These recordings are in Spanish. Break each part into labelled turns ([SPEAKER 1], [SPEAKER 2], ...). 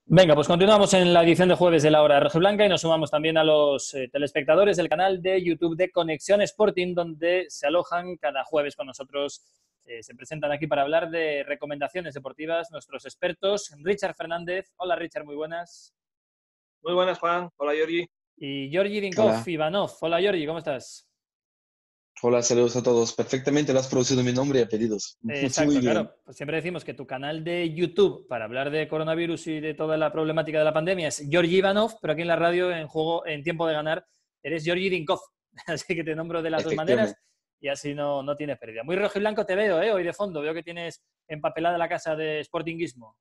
[SPEAKER 1] Venga, pues continuamos en la edición de jueves de la Hora Rojiblanca y nos sumamos también a los telespectadores del canal de YouTube de Conexión Sporting, donde se alojan cada jueves con nosotros. Se presentan aquí para hablar de recomendaciones deportivas nuestros expertos. Richard Fernández. Hola, Richard, muy buenas.
[SPEAKER 2] Muy buenas, Juan. Hola, Giorgi.
[SPEAKER 1] Y Georgi Dinkov
[SPEAKER 3] Hola,
[SPEAKER 1] Ivanov. Hola, Georgi, ¿cómo estás?
[SPEAKER 3] hola, saludos a todos. Perfectamente lo has producido mi nombre y apellidos. Muy
[SPEAKER 1] Exacto,
[SPEAKER 3] bien.
[SPEAKER 1] claro. Pues siempre decimos que tu canal de YouTube para hablar de coronavirus y de toda la problemática de la pandemia es Georgi Ivanov, pero aquí en la radio, en juego, en tiempo de ganar, eres Georgi Dinkov. Así que te nombro de las dos maneras
[SPEAKER 3] Efectivamente.
[SPEAKER 1] y así no tienes pérdida. Muy rojo y blanco te veo, hoy de fondo. Veo que tienes empapelada la casa de Sportingismo.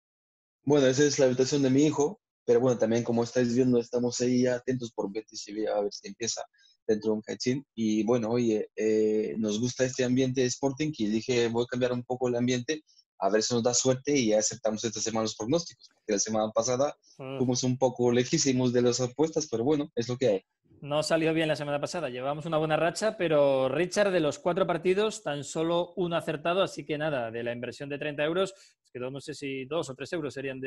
[SPEAKER 3] Bueno, esa es la habitación de mi hijo, pero bueno, también como estáis viendo, estamos ahí atentos por Betis Sevilla a ver si empieza dentro de un cachín. Y bueno, oye, nos gusta este ambiente de Sporting y dije, voy a cambiar un poco el ambiente, a ver si nos da suerte y ya aceptamos esta semana los pronósticos, porque la semana pasada fuimos un poco lejísimos de las apuestas, pero bueno, es lo que hay.
[SPEAKER 1] No salió bien la semana pasada, llevamos una buena racha, pero Richard, de los 4 partidos, tan solo uno acertado, así que nada, de la inversión de 30 euros, pues quedó no sé si 2 o 3 euros serían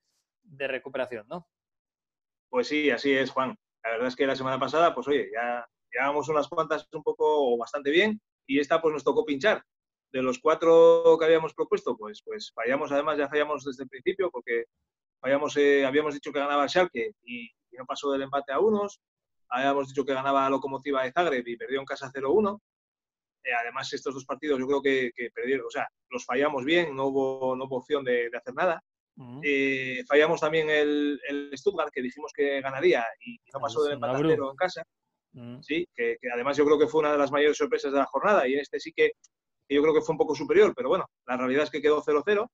[SPEAKER 1] de recuperación, ¿no?
[SPEAKER 2] Pues sí, así es, Juan. La verdad es que la semana pasada, pues oye, ya llevábamos unas cuantas un poco bastante bien y esta pues nos tocó pinchar. De los 4 que habíamos propuesto, pues fallamos, además ya fallamos desde el principio porque fallamos, habíamos dicho que ganaba el Schalke y no pasó del empate a unos. Habíamos dicho que ganaba Lokomotiva de Zagreb y perdió en casa 0-1. Además, estos dos partidos yo creo que perdieron, o sea, los fallamos bien, no hubo opción de hacer nada. Fallamos también el Stuttgart, que dijimos que ganaría y no
[SPEAKER 1] El
[SPEAKER 2] pasó del empate a
[SPEAKER 1] Sonabru.
[SPEAKER 2] cero en casa. Sí, que además yo creo que fue una de las mayores sorpresas de la jornada y en este sí que yo creo que fue un poco superior, pero bueno, la realidad es que quedó 0-0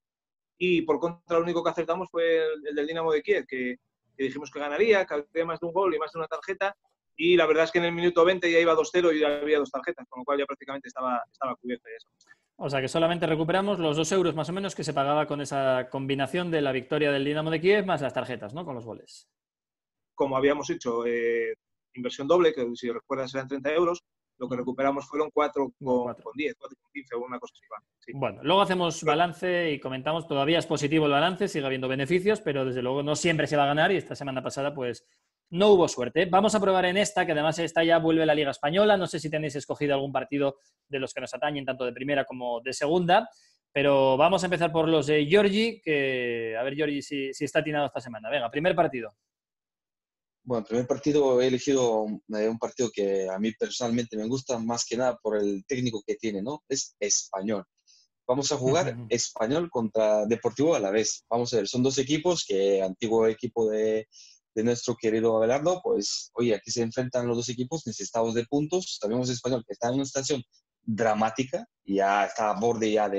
[SPEAKER 2] y por contra lo único que acertamos fue el del Dinamo de Kiev, que dijimos que ganaría, que había más de un gol y más de una tarjeta y la verdad es que en el minuto 20 ya iba 2-0 y ya había 2 tarjetas, con lo cual ya prácticamente estaba cubierta eso.
[SPEAKER 1] O sea que solamente recuperamos los 2 euros más o menos que se pagaba con esa combinación de la victoria del Dinamo de Kiev más las tarjetas, ¿no? Con los goles.
[SPEAKER 2] Como habíamos hecho, inversión doble, que si recuerdas eran 30 euros, lo que recuperamos fueron 4
[SPEAKER 1] Bueno,
[SPEAKER 2] con
[SPEAKER 1] 4.
[SPEAKER 2] 10, 4 con 15 o una cosa así. Sí.
[SPEAKER 1] Bueno, luego hacemos balance y comentamos, todavía es positivo el balance, sigue habiendo beneficios, pero desde luego no siempre se va a ganar y esta semana pasada pues no hubo suerte. Vamos a probar en esta, que además esta ya vuelve la Liga Española, no sé si tenéis escogido algún partido de los que nos atañen, tanto de primera como de segunda, pero vamos a empezar por los de Giorgi, que a ver Giorgi si está atinado esta semana. Venga, primer partido.
[SPEAKER 3] Bueno, el primer partido he elegido un partido que a mí personalmente me gusta más que nada por el técnico que tiene, ¿no? Es Español. Vamos a jugar Español contra Deportivo Alavés. Vamos a ver, son dos equipos que, antiguo equipo de nuestro querido Abelardo, pues, oye, aquí se enfrentan los dos equipos necesitados de puntos. Sabemos Español que está en una situación dramática, ya está a borde ya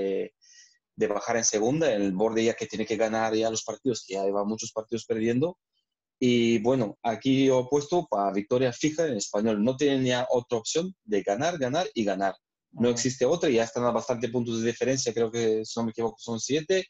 [SPEAKER 3] de bajar en segunda, el borde ya que tiene que ganar ya los partidos, que ya lleva muchos partidos perdiendo. Y bueno, aquí he puesto para victoria fija en Español. No tienen ya otra opción de ganar, ganar y ganar. No existe otra, ya están a bastante puntos de diferencia, creo que si no me equivoco son 7.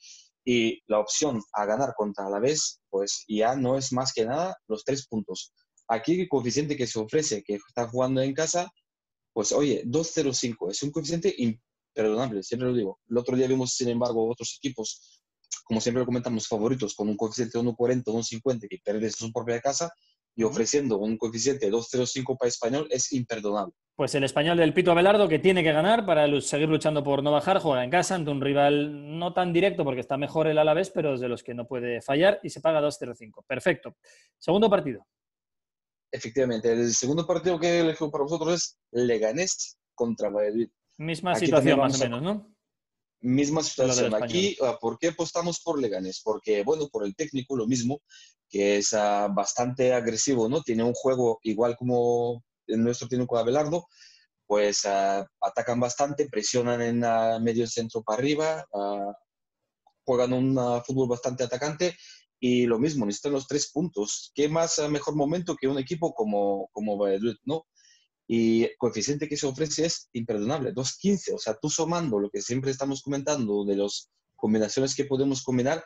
[SPEAKER 3] Y la opción a ganar contra Alavés, pues ya no es más que nada los 3 puntos. Aquí el coeficiente que se ofrece, que está jugando en casa, pues oye, 2,05 es un coeficiente imperdonable, siempre lo digo. El otro día vimos, sin embargo, otros equipos, como siempre lo comentamos, favoritos, con un coeficiente de 1,40, 1,50, que pierdes su propia casa, y ofreciendo un coeficiente de 2,05 para Español es imperdonable.
[SPEAKER 1] Pues el Español del Pito Abelardo, que tiene que ganar para seguir luchando por no bajar, juega en casa ante un rival no tan directo porque está mejor el Alavés, pero es de los que no puede fallar y se paga 2,05. Perfecto. Segundo partido.
[SPEAKER 3] Efectivamente, el segundo partido que elijo para vosotros es Leganés contra Valladolid.
[SPEAKER 1] Misma
[SPEAKER 3] Aquí también
[SPEAKER 1] situación más o
[SPEAKER 3] vamos a
[SPEAKER 1] menos, ¿no?
[SPEAKER 3] misma
[SPEAKER 1] Que lo del
[SPEAKER 3] situación.
[SPEAKER 1] Español.
[SPEAKER 3] Aquí, ¿por qué apostamos por Leganés? Porque, bueno, por el técnico lo mismo, que es bastante agresivo, ¿no? Tiene un juego igual como el nuestro técnico Abelardo, pues atacan bastante, presionan en medio centro para arriba, juegan un fútbol bastante atacante y lo mismo, necesitan los 3 puntos. ¿Qué más mejor momento que un equipo como Valladolid, ¿no? Y el coeficiente que se ofrece es imperdonable, 2,15. O sea, tú sumando lo que siempre estamos comentando de las combinaciones que podemos combinar,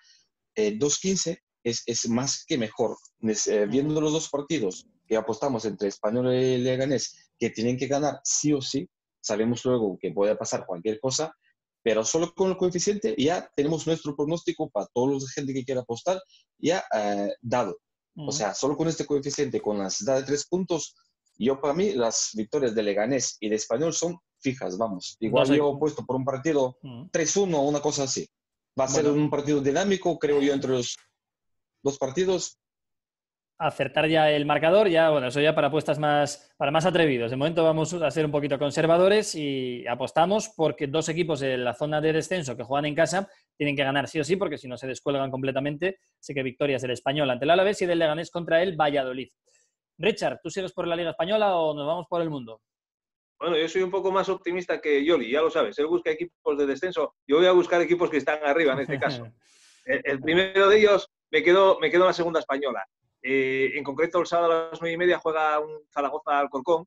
[SPEAKER 3] 2,15 es más que mejor. Viendo los dos partidos que apostamos entre Español y Leganés, que tienen que ganar sí o sí, sabemos luego que puede pasar cualquier cosa, pero solo con el coeficiente ya tenemos nuestro pronóstico para toda la gente que quiera apostar ya dado. O sea, solo con este coeficiente, con la necesidad de 3 puntos, yo para mí las victorias de Leganés y de Español son fijas, vamos. Igual yo he puesto por un partido 3-1 o una cosa así. Va a ser un partido dinámico, creo yo, entre los dos partidos.
[SPEAKER 1] Acertar ya el marcador, ya, bueno, eso ya para apuestas para más atrevidos. De momento vamos a ser un poquito conservadores y apostamos porque dos equipos de la zona de descenso que juegan en casa tienen que ganar sí o sí, porque si no se descuelgan completamente. Así que victorias del Español ante el Alavés y del Leganés contra el Valladolid. Richard, ¿tú sigues por la Liga Española o nos vamos por el mundo?
[SPEAKER 2] Bueno, yo soy un poco más optimista que Yoli, ya lo sabes. Él busca equipos de descenso. Yo voy a buscar equipos que están arriba en este caso. El primero de ellos me quedo en la segunda española. En concreto, el sábado a las 9:30 juega un Zaragoza-Alcorcón.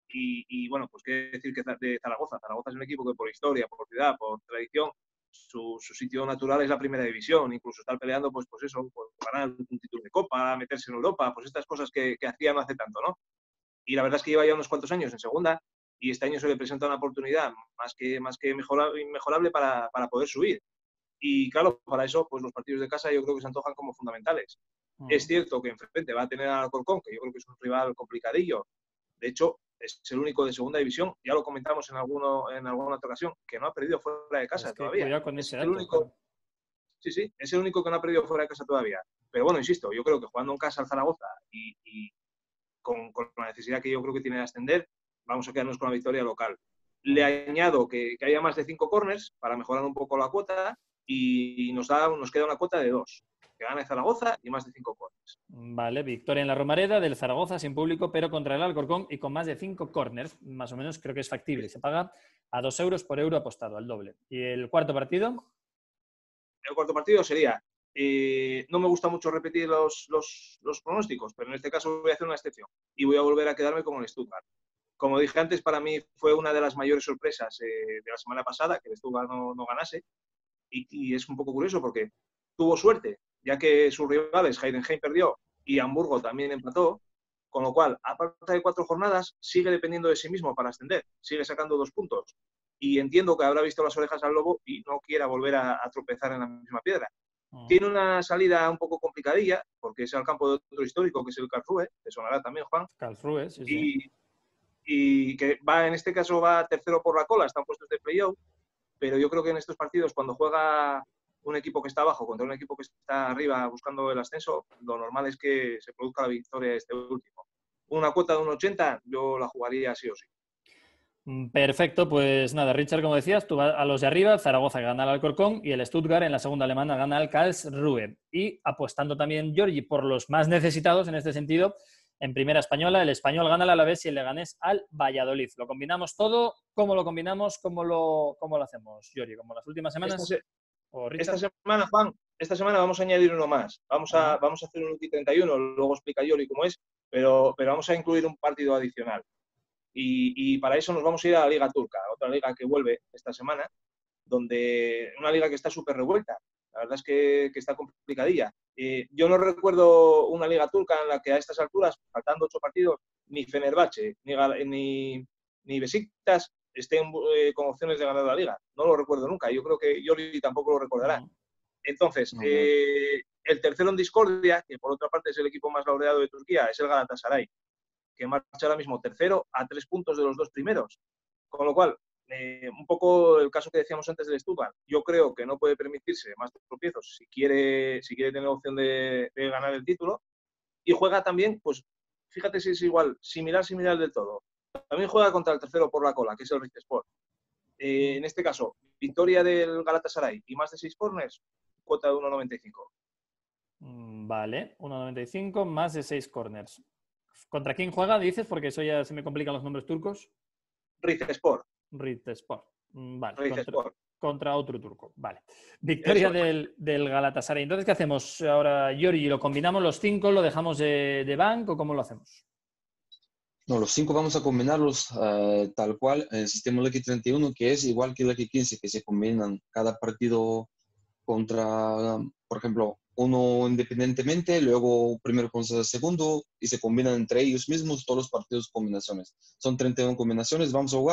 [SPEAKER 2] Y bueno, pues qué decir que de Zaragoza. Zaragoza es un equipo que por historia, por ciudad, por tradición, su sitio natural es la primera división. Incluso estar peleando, pues eso, por ganar un título de Copa, meterse en Europa, pues estas cosas que hacía no hace tanto, ¿no? Y la verdad es que lleva ya unos cuantos años en segunda y este año se le presenta una oportunidad más que mejorable para poder subir. Y claro, para eso, pues los partidos de casa yo creo que se antojan como fundamentales. Es cierto que enfrente va a tener al Alcorcón, que yo creo que es un rival complicadillo. De hecho, es el único de segunda división, ya lo comentamos en alguna otra ocasión, que no ha perdido fuera de casa todavía.
[SPEAKER 1] Cuidado con ese dato,
[SPEAKER 2] único, claro. Sí, es el único que no ha perdido fuera de casa todavía. Pero bueno, insisto, yo creo que jugando en casa al Zaragoza y con la necesidad que yo creo que tiene de ascender, vamos a quedarnos con la victoria local. Le añado que haya más de 5 corners para mejorar un poco la cuota y nos queda una cuota de 2. Que gane Zaragoza y más de 5 corners.
[SPEAKER 1] Vale, victoria en la Romareda del Zaragoza sin público, pero contra el Alcorcón y con más de 5 corners. Más o menos creo que es factible. Se paga a 2 euros por euro apostado, al doble. ¿Y el cuarto partido?
[SPEAKER 2] El cuarto partido sería... no me gusta mucho repetir los pronósticos, pero en este caso voy a hacer una excepción y voy a volver a quedarme con el Stuttgart. Como dije antes, para mí fue una de las mayores sorpresas de la semana pasada que el Stuttgart no ganase y es un poco curioso porque tuvo suerte, ya que sus rivales, Heidenheim perdió y Hamburgo también empató, con lo cual, a falta de 4 jornadas, sigue dependiendo de sí mismo para ascender, sigue sacando 2 puntos. Y entiendo que habrá visto las orejas al lobo y no quiera volver a tropezar en la misma piedra. Tiene una salida un poco complicadilla, porque es al campo de otro histórico, que es el Karlsruhe, que sonará también, Juan.
[SPEAKER 1] Karlsruhe, sí.
[SPEAKER 2] Y que en este caso va tercero por la cola, están puestos de playoff, pero yo creo que en estos partidos, cuando juega un equipo que está abajo contra un equipo que está arriba buscando el ascenso, lo normal es que se produzca la victoria de este último. Una cuota de 1,80 yo la jugaría sí o sí.
[SPEAKER 1] Perfecto, pues nada, Richard, como decías, tú vas a los de arriba, Zaragoza gana al Alcorcón y el Stuttgart en la segunda alemana gana al Karlsruhe. Y apostando también, Giorgi, por los más necesitados en este sentido, en primera española, el Español gana al Alavés y el Leganés al Valladolid. ¿Lo combinamos todo? ¿Cómo lo combinamos? ¿Cómo lo hacemos, Giorgi? ¿Como las últimas semanas?
[SPEAKER 2] Esta semana, Juan, vamos a añadir uno más. Vamos a hacer un UTI 31, luego explica Giorgi cómo es, pero vamos a incluir un partido adicional. Y para eso nos vamos a ir a la Liga Turca, otra liga que vuelve esta semana, donde una liga que está súper revuelta. La verdad es que está complicadilla. Yo no recuerdo una liga turca en la que a estas alturas, faltando 8 partidos, ni Fenerbahce ni Besiktas estén con opciones de ganar la liga. No lo recuerdo nunca. Yo creo que Yoli tampoco lo recordará. Entonces, el tercero en discordia, que por otra parte es el equipo más laureado de Turquía, es el Galatasaray, que marcha ahora mismo tercero a 3 puntos de los 2 primeros. Con lo cual, un poco el caso que decíamos antes del Stuttgart, yo creo que no puede permitirse más tropiezos si quiere tener opción de ganar el título. Y juega también, pues fíjate si es igual, similar del todo. También juega contra el tercero por la cola, que es el Rizespor. En este caso, victoria del Galatasaray y más de 6 corners, cuota de 1,95.
[SPEAKER 1] Vale, 1,95 más de 6 corners. ¿Contra quién juega, dices? Porque eso ya se me complican los nombres turcos.
[SPEAKER 2] Rizespor.
[SPEAKER 1] Vale,
[SPEAKER 2] Rizespor.
[SPEAKER 1] Contra otro turco. Vale. Victoria del Galatasaray. Entonces, ¿qué hacemos ahora, Giorgi? ¿Lo combinamos los 5? ¿Lo dejamos de bank o cómo lo hacemos?
[SPEAKER 3] No, los 5 vamos a combinarlos tal cual en el sistema Lucky 31, que es igual que Lucky 15, que se combinan cada partido contra, por ejemplo, uno independientemente, luego primero contra el segundo y se combinan entre ellos mismos todos los partidos combinaciones. Son 31 combinaciones, vamos a jugar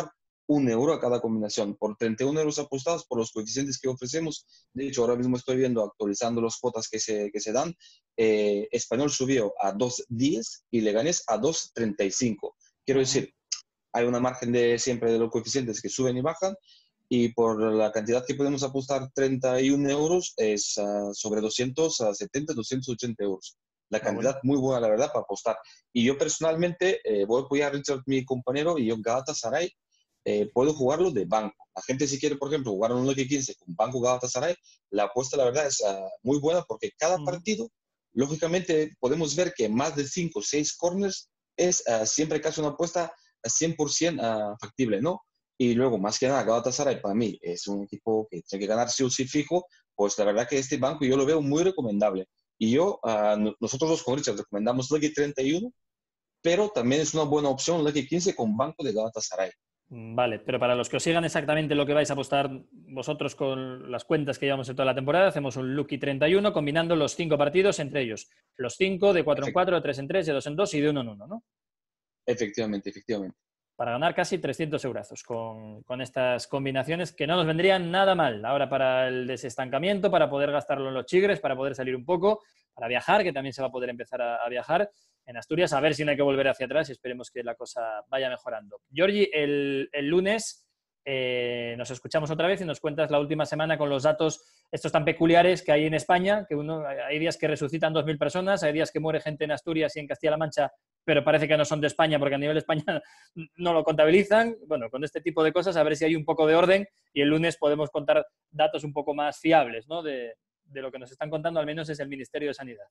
[SPEAKER 3] €1 a cada combinación. Por 31 euros apostados por los coeficientes que ofrecemos. De hecho, ahora mismo estoy viendo, actualizando las cuotas que se dan. Español subió a 2,10 y Leganés a 2,35. Quiero decir, hay una margen siempre de los coeficientes que suben y bajan. Y por la cantidad que podemos apostar, 31 euros, es sobre 270, 280 euros. La cantidad muy buena, la verdad, para apostar. Y yo personalmente voy a apoyar a Richard, mi compañero, y yo Galatasaray puedo jugarlo de banco. La gente si quiere, por ejemplo, jugar un Lucky 15 con Banco Galatasaray, la apuesta, la verdad, es muy buena porque cada partido, lógicamente, podemos ver que más de 5 o 6 corners es siempre casi una apuesta 100% factible, ¿no? Y luego, más que nada, Galatasaray para mí es un equipo que tiene que ganar sí o sí fijo, pues la verdad que este banco yo lo veo muy recomendable. Y nosotros los con Richard recomendamos Lucky 31, pero también es una buena opción Lucky 15 con Banco de Galatasaray.
[SPEAKER 1] Vale, pero para los que os sigan exactamente lo que vais a apostar vosotros con las cuentas que llevamos en toda la temporada, hacemos un Lucky 31 combinando los 5 partidos entre ellos. Los 5 de 4 en 4, de 3 en 3, de 2 en 2 y de 1 en 1, ¿no?
[SPEAKER 3] Efectivamente, efectivamente.
[SPEAKER 1] Para ganar casi 300 eurazos con estas combinaciones que no nos vendrían nada mal. Ahora para el desestancamiento, para poder gastarlo en los chigres, para poder salir un poco, para viajar, que también se va a poder empezar a viajar en Asturias, a ver si no hay que volver hacia atrás y esperemos que la cosa vaya mejorando. Giorgi, el lunes nos escuchamos otra vez y nos cuentas la última semana con los datos estos tan peculiares que hay en España, que hay días que resucitan 2.000 personas, hay días que muere gente en Asturias y en Castilla-La Mancha, pero parece que no son de España porque a nivel de España no lo contabilizan. Bueno, con este tipo de cosas a ver si hay un poco de orden y el lunes podemos contar datos un poco más fiables, ¿no? de lo que nos están contando, al menos es el Ministerio de Sanidad.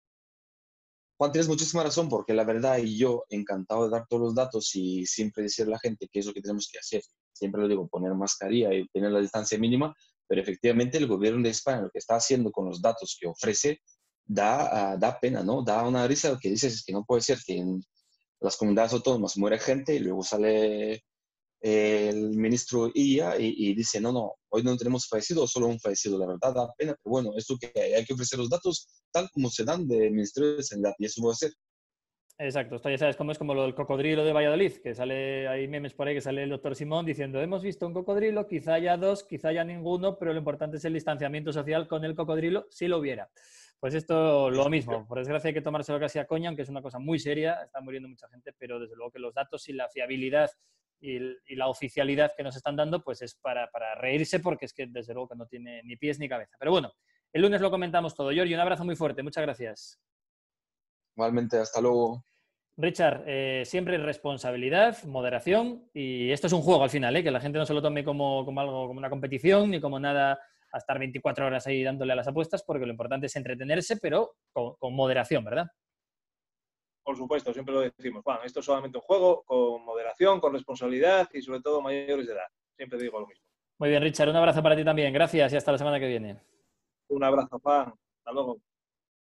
[SPEAKER 3] Juan, tienes muchísima razón, porque la verdad, y yo encantado de dar todos los datos y siempre decir a la gente qué es lo que tenemos que hacer. Siempre lo digo, poner mascarilla y tener la distancia mínima, pero efectivamente el gobierno de España lo que está haciendo con los datos que ofrece da pena, ¿no? Da una risa. Lo que dices es que no puede ser que en las comunidades autónomas muere gente y luego sale el ministro Illa y dice, no, hoy no tenemos fallecido, solo un fallecido. La verdad da pena, pero bueno, esto que hay que ofrecer los datos tal como se dan del Ministerio de Sanidad y eso va a ser.
[SPEAKER 1] Exacto, esto ya sabes cómo es, como lo del cocodrilo de Valladolid, que sale, hay memes por ahí que sale el doctor Simón diciendo, hemos visto un cocodrilo, quizá haya 2, quizá haya ninguno, pero lo importante es el distanciamiento social con el cocodrilo, si lo hubiera. Pues esto lo mismo, por desgracia hay que tomárselo casi a coña, aunque es una cosa muy seria, está muriendo mucha gente, pero desde luego que los datos y la fiabilidad y la oficialidad que nos están dando, pues es para reírse, porque es que desde luego que no tiene ni pies ni cabeza. Pero bueno, el lunes lo comentamos todo. Giorgi, un abrazo muy fuerte, muchas gracias.
[SPEAKER 3] Igualmente, hasta luego.
[SPEAKER 1] Richard, siempre responsabilidad, moderación, y esto es un juego al final, que la gente no se lo tome como algo, como una competición, ni como nada a estar 24 horas ahí dándole a las apuestas, porque lo importante es entretenerse, pero con moderación, ¿verdad?
[SPEAKER 2] Por supuesto, siempre lo decimos, Juan, esto es solamente un juego con moderación, con responsabilidad y sobre todo mayores de edad. Siempre digo lo mismo.
[SPEAKER 1] Muy bien, Richard, un abrazo para ti también. Gracias y hasta la semana que viene.
[SPEAKER 2] Un abrazo, Juan. Hasta luego.